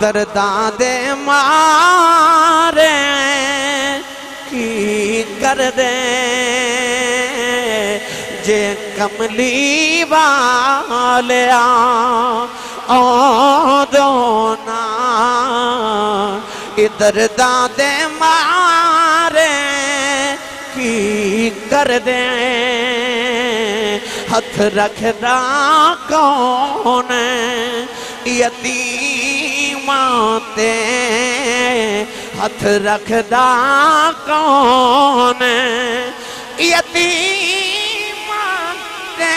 درداں دے مارے کی کر دے جے کملی والیا آدونا درداں دے مارے کی کر دے ہتھ رکھدا کون یتیماں تے ہتھ رکھدا کون یتیماں تے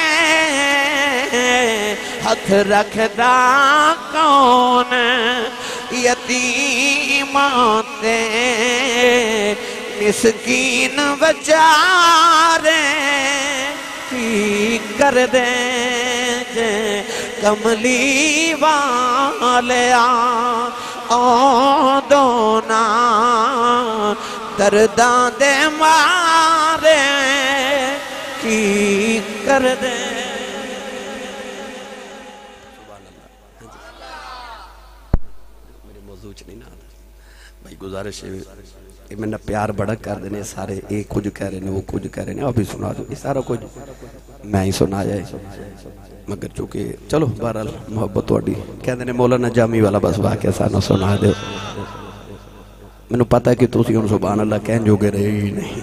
ہتھ رکھدا کون یتیماں تے مسکین بچارے کی کر دے جے کملی والیا آدونا درداں دے مارے کی کر دے میرے موضوع نہیں نہ آتا بھائی گزارش ہے میں نے پیار بڑا کر دینے سارے ایک کچھ کہہ رہے ہیں وہ کچھ کہہ رہے ہیں ابھی سنا دو یہ سارا کچھ میں ہی سنا جائے مگر چونکہ چلو بہرحال محبت واڑی کہہ دینے مولانا جامی والا بس واقعہ سانا سنا دے میں نے پتا ہے کہ تو اسی ان سبحان اللہ کہن جو گے رہے ہی نہیں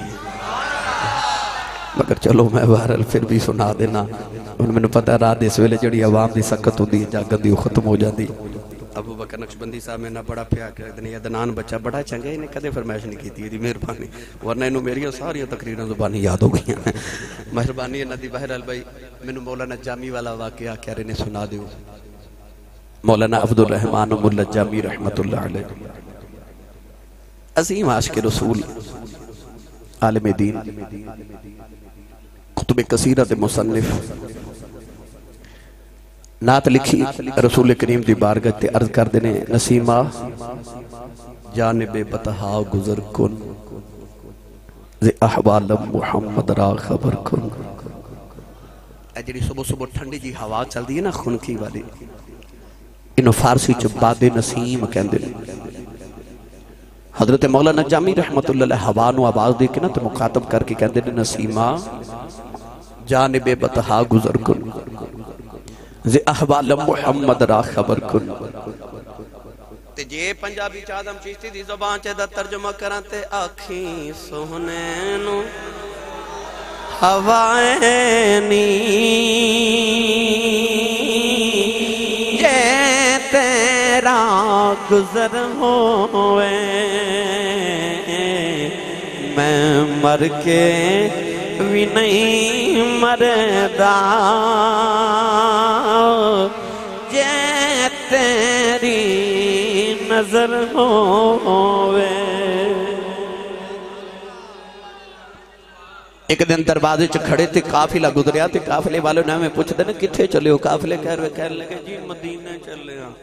مگر چلو میں بہرحال پھر بھی سنا دینا میں نے پتا ہے رات اس ویلے جڑی عوام دی سکت ہو دی جاگت دی ختم ہو جاتی ابو بکر نقشبندی صاحب میں نہ بڑا پیار کر دیں عدنان بچہ بڑا چنگا انہیں کدے فرمائش نہیں کی تھی دی مہربانی ورنہ انہوں میری ساری تقریریں زبانی یاد ہو گئی ہیں مہربانی ہے ندی بہرحال بھائی میں نے مولانا جامی والا واقعہ کہہ رہے نے سنا دیو مولانا عبد الرحمن مولا جامی رحمت اللہ علیہ عظیم عاشق رسول عالم دین کتب کثیرت مصنف نعت لکھی رسول کریم دی بارگاہ تے عرض کر دینے نسیمہ جانب بتہا گزر کن زی احوال محمد را خبر کن اے جڑی صبح صبح ٹھنڈی جی ہوا چل دی ہے نا خنکی والی انہوں فارسی چ باد نسیم کہندے حضرت مولانا جامی رحمت اللہ علیہ ہوا نو آواز دے کے نا تو مخاطب کر کے کہندے نسیمہ جانب بتہا گزر کن زی احوال محمد را خبر کن تے جے پنجابی چادم چیشتی دی زبان چے دا ترجمہ کران تے آکھیں سوہنے نو ہوائیں نی جے تیرا گزر ہوئے میں مر کے بھی نہیں مردا جے تیری نظر ہوئے ایک دن دروازے چ کھڑے تھے قافلہ گزریا تھے قافلے والوں نے ہمیں پوچھ دے نا کتھے چلے ہو قافلے کہہ لگے جی مدینہ چلے ہاں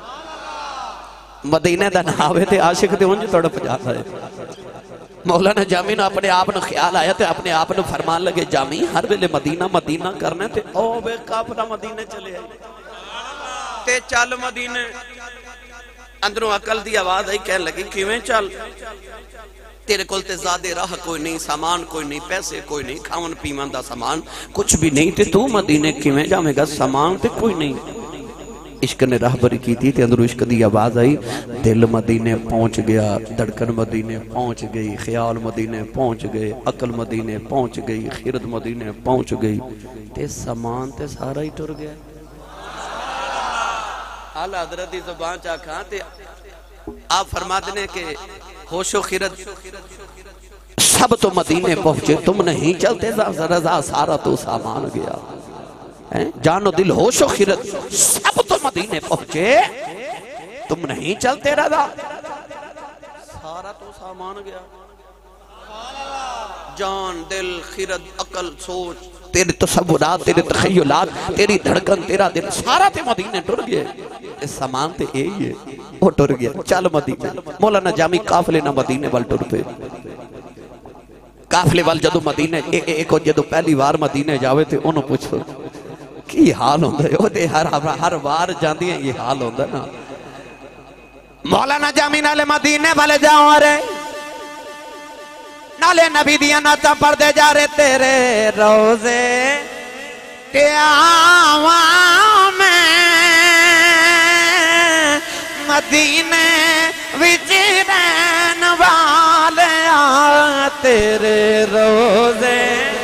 مدینہ دا ناوے تھے عاشق تھے انجھ تھوڑا پجاتا ہے مولانا جامی نے اپنے آپ نے خیال آیا تھے اپنے آپ نے فرمان لگے جامی ہر ویلے مدینہ مدینہ کرنے تھے او بے قافلہ مدینہ چلے آئے تے چل مدینہ اندروں عقل دی آواز آئی کہنے لگی کیویں چل تیرے کول تے زیادہ راہ کوئی نہیں سامان کوئی نہیں پیسے کوئی نہیں کھاون پیون دا سامان کچھ بھی نہیں تے تو مدینے کیویں جاویں گا سامان تے کوئی نہیں عشق نے راہبری کی تھی تے اندروں عشق دی آواز آئی دل مدینے پہنچ گیا دھڑکن مدینے پہنچ گئی خیال مدینے پہنچ گئے عقل مدینے پہنچ گئی خیرت مدینے پہنچ گئی تے سامان تے سارا ہی ٹر گیا اعلیٰ حضرت دی زبان چاکھاں تے آپ فرما دینے کہ ہوش و خیرت سب تو مدینے پہنچے تم نہیں چلتے رضا سارا تو سامان گیا جان و دل ہوش و خیرت سب تو مدینے پہنچے تم نہیں چلتے رضا سارا تو سامان گیا جان دل خیرت عقل سوچ تیرے تصورات تیرے تخیلات تیری دھڑکن تیرا دل سارا تے مدینے ٹر گئے اس سامان تے اے ہی ہے وہ ٹر گیا چل مدینے مولانا جامی قافلے نہ مدینے وال ٹر پہ قافلے وال جدو مدینے ایک جدو پہلی وار مدینے جاوے تھے انہوں پوچھو کی حال ہوندہ ہے وہ دے ہر وار جاندی ہیں یہ حال ہوندہ نا مولانا جامی نالے مدینے والے جاؤں رہے نالے نبی دیا ناتا پڑھ دے جا رہے تیرے روزے آواں میں مدینے وچ رہن والے تیرے روزے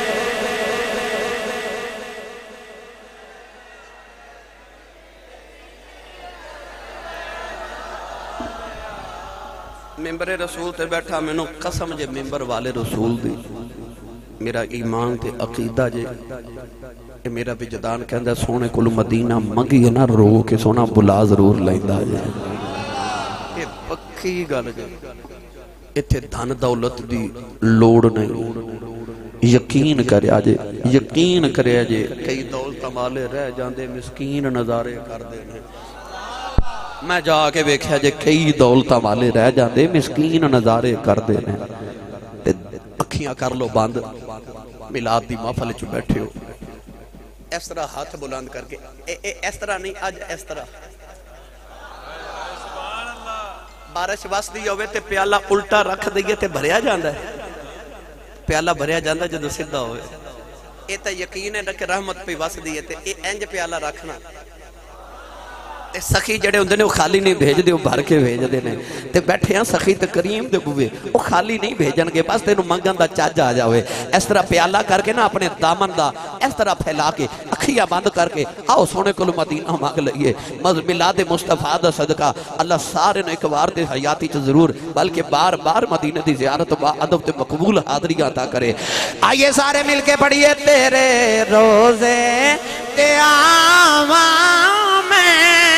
ممبر رسول تے بیٹھا میں نو قسم جے ممبر والے رسول دی میرا ایمان تے عقیدہ جے کہ میرا وجدان کہندا سونے کولو مدینہ منگی نہ رو کے سونا بلا ضرور لیندا جے یہ پکی گل جے ایتھے دھن دولت دی لوڑ نہیں یقین کریا جے کئی دولت والے رہ جاندے مسکین نظارے کر دے نے میں جا کے ویکھیا جے کئی دولتاں والے رہ جاندے مسکین نظارے کر دے نے تے اکھیاں کر لو بند میلاد دی محفل وچ بیٹھے ہو اس طرح ہاتھ بلند کر کے اس طرح نہیں اج اس طرح بارش وسدی ہوے تے پیالہ الٹا رکھ دئیے تے بھریا جاندا ہے پیالہ بھریا جاندا جدوں سیدھا ہوئے اے تے یقین ہے کہ رحمت پہ وسدی ہے تے اے انج پیالہ رکھنا سخی جڑے ہوندے نے وہ خالی نہیں بھیج دے وہ بھر کے بھیج دے نے تے بیٹھے ہیں سخی تے کریم دے بوے وہ خالی نہیں بھیجن گے بس تینوں منگن دا چاج آ جاوے اس طرح پیالہ کر کے نا اپنے دامن دا اس طرح پھیلا کے اکھیاں بند کر کے آؤ سونے کلو مدینہ مانگ لئیے میلاد مصطفیٰ دا صدقہ اللہ سارے نے ایک بار دے حیاتی چ ضرور بلکہ بار بار مدینہ دی زیارت با ادب تے مقبول حاضری عطا کرے آئیے سارے مل کے پڑھیے تیرے روزے تے آواں میں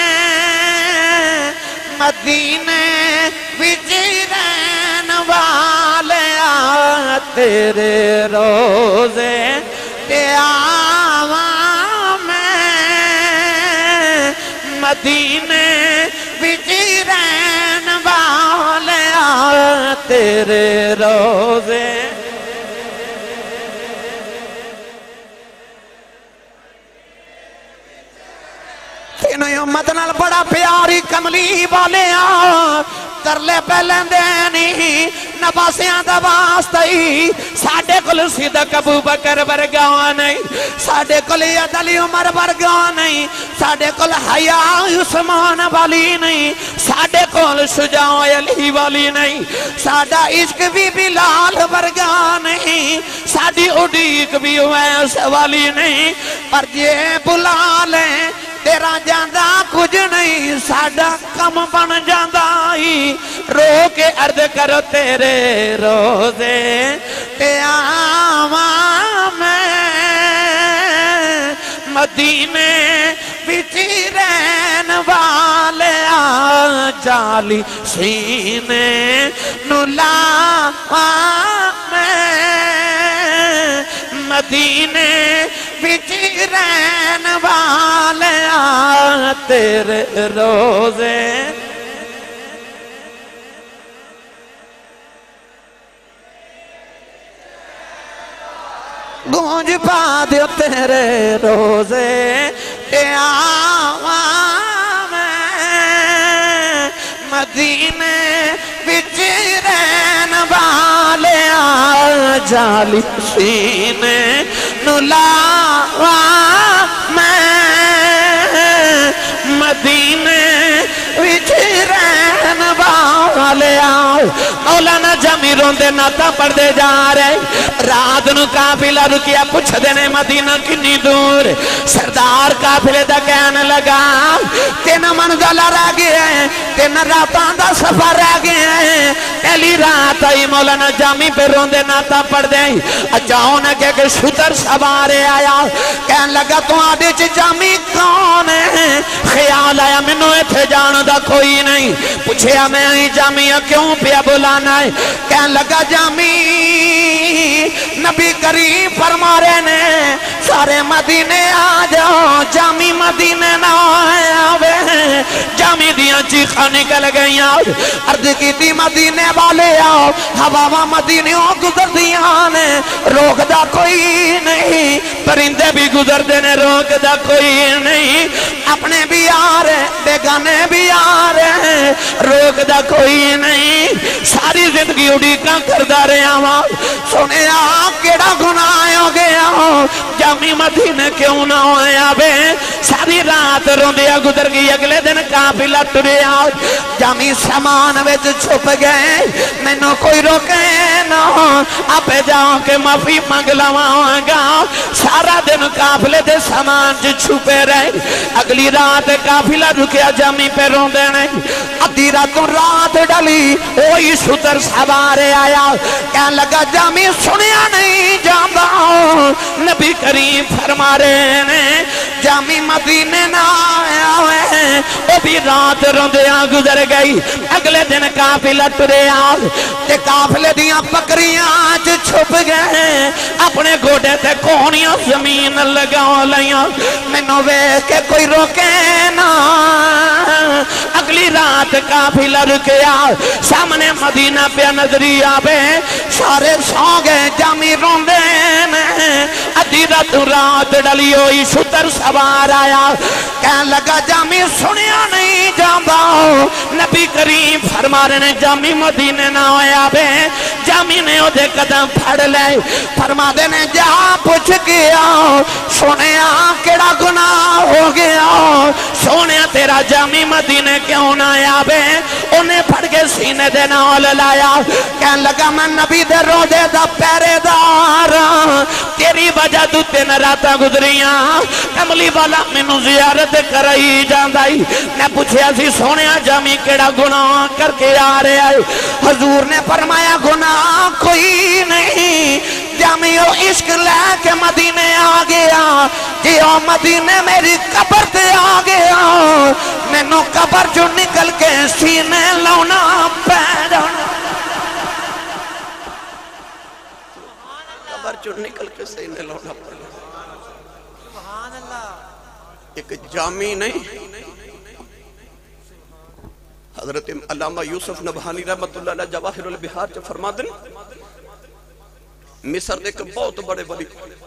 مدینے وچ رہن والے تیرے روزے تے آواں میں مدینے وچ رہن والے تیرے روزے امت نال بڑا پیاری کملی والے ترلے پہلے دینی نباسیاں دا واسطی ساڑھے کل صدق ابو بکر برگاں نہیں ساڑھے کل عدلی عمر برگاں نہیں ساڑھے کل حیاء عثمان والی نہیں ساڑھے کل شجاع علی والی نہیں ساڑھا عشق بھی بلال برگاں نہیں ساڑھی اڈیق بھی ویس والی نہیں پر یہ بلا لیں تیرا جاندہ کچھ نہیں ساڑھا کم بن جاندہ ہی رو کے عرض کرو تیرے روزے تے آواں میں مدینے وچ رہن والے جالی سینے نلاواں میں مدینے وچ رہن والے تیرے روزے گونج پا دیو تیرے روزے تے آواں میں مدینے وچ رہن والے جالی سینے نلاواں میں مدینے وچ رہن والے مولانا جامی روندے ناتا پڑھ دے جا رہے رات نو قافلہ رکیا پوچھ دینے مدینہ کنی دور سردار قافلے دا کہنے لگا تین منزلہ رہ گئے ہیں تین راتاں دا سفر رہ گئے ہیں پہلی رات آئی مولانا جامی پہ روندے ناتا پڑھ دے اجاؤں نے کہ شتر سوارے آیا کہنے لگا تو آدھے چھ جامی کون ہے خیال آیا منو ایتھے جانا دا کوئی نہیں پوچھے ہمیں آئی جامی کیوں پیا بلانا ہے کہنے لگا جامی نبی کریم فرما رہے نے سارے مدینے آ جاؤ جامی مدینے نہ آوے جامی دیاں چیخاں نکل گئیاں عرض کی تھی مدینے والے آؤ ہوا مدینیوں گزر دیاں نے روک دا کوئی نہیں پرندے بھی گزر دینے روک دا کوئی نہیں اپنے بھی آ رہے بیگانے بھی آ رہے ہیں روک دا کوئی نہیں ساری زندگی اڑیکاں کردہ رہے آواں سونے کیڑا گناہ ہو گیا جامی مدینے کیوں نہ ہویا بے ساری رات روندیا گزر گئی اگلے دن قافلہ ٹریا جامی سامان وچ چھپ گئے مینوں کوئی روکے نہ آپ جاؤں کے معافی مانگ لواں گا سارا دن قافلے دے سامان جو چھپے رہے اگلی رات قافلہ رکیا جامی پہ روندے نہیں ادھی راتوں رات ڈلی وہی ستر سوارے آیا کہنے لگا جامی سنیا نہیں جاندہ نبی کریم فرما رہے ہیں جامی مدینے نہ آیا ہے وہ بھی رات روندیاں گزر گئی اگلے دن قافلہ ٹریا تے قافلے دیاں بکریاں چھپ گئے اپنے گوڑے تے کونیاں زمین لگاؤ لیاں مینوں ویکھ کے کوئی روکے نہ اگلی رات قافلہ رکیا سامنے مدینہ پہ نظری آبے سارے سو گئے جامی روندے ادھی رات ڈلی ہوئی ستر سوار آیا کہنے لگا جامی سنیا نہیں جاندہ نبی کریم فرما رہے نے جامی مدینے نہ ہویا بے جامی نے او دے قدم پھڑ لے فرما دے نے جا پوچھ گیا سنیا کیڑا گناہ ہو گیا سنیا تیرا جامی مدینے کیوں نہ آیا بے انہیں پھڑ کے سینے دے نال لایا کہنے لگا میں نبی دے روزے دا پیرے دار تیری وجہ تو تین راتاں گزریاں کملی والا مینوں زیارت کرائی جاندائی میں پوچھیا سی سونیا جامی کیڑا گناہ کر کے آ رہے آئے حضور نے فرمایا گناہ کوئی نہیں جامی او عشق لے کے مدینے آ گیا جی او مدینے میری قبر تے آ گیا مینوں قبر جو نکل کے سینے لونا پیڑانا قبر جو نکل کے سینے لونا پیڑانا ایک جامی نہیں حضرت علامہ یوسف نبہانی رحمت اللہ علیہ جواہر البحار جو فرما دن مصر دے ایک بہت بڑے ولی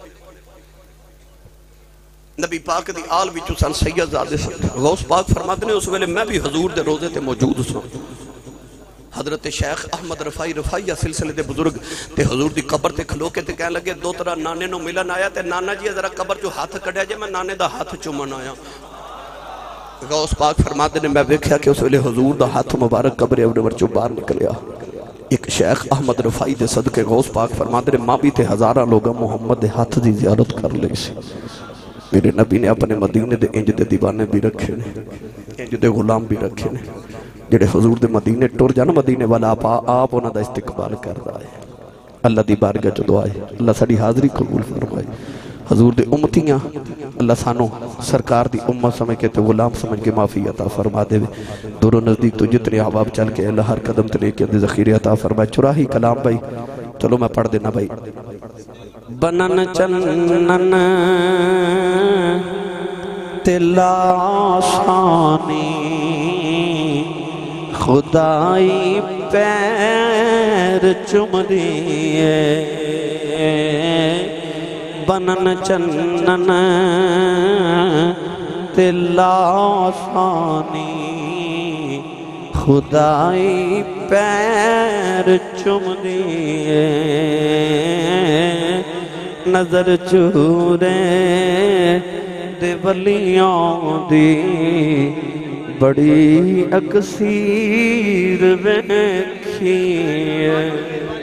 نبی پاک دی آل بھی چوسان سید زادے سن غوث پاک فرما دنے اس ویلے میں بھی حضور دے روزے تے موجود سن حضرت شیخ احمد رفائی سلسلے دے بزرگ تے حضور دی قبر تے کھلو کے تے کہنے لگے دو طرح نانے نو ملن آیا تے نانا جی ذرا قبر جو ہاتھ کڑیا جے میں نانے دا ہاتھ چومن آیا غوث پاک فرما دنے میں دیکھا کہ اس ویلے حضور دا ہاتھ مبارک قبر اپنے ورچو باہر نکلیا ایک شیخ احمد رفائی دے صدقے غوث پاک فرما دنے ماں بھی تے ہزارہ لوگا محمد دے ہاتھ دی زیارت کر لے سی میرے نبی نے اپنے مدینے دے انج دے دیوانے بھی رکھے نے انج دے غلام بھی رکھے نے جڑے حضور دے مدینے ٹور جانا مدینے والا آپ انہاں دا استقبال کر رہا ہے اللہ دی بارگاہ جو دعائے اللہ ساڑی حاضری قبول فرمائے حضور دے امتیاں اللہ سانو سرکار دی امت سمجھ کے تے غلام سمجھ کے معافی عطا فرما دے دور و نزدیک تو جتنے احباب چل کے اللہ ہر قدم تلے کے اندے ذخیرے عطا فرمائے چراہی کلام بھائی چلو میں پڑھ دینا بھائی بنن چنن تلا آسانی خدائی پیر چم دیئے بنن چنن تلا آسانی خدائی پیر چم دیئے نظر چورے دے ولیوں دی بڑی اکثیر ویکھی ہے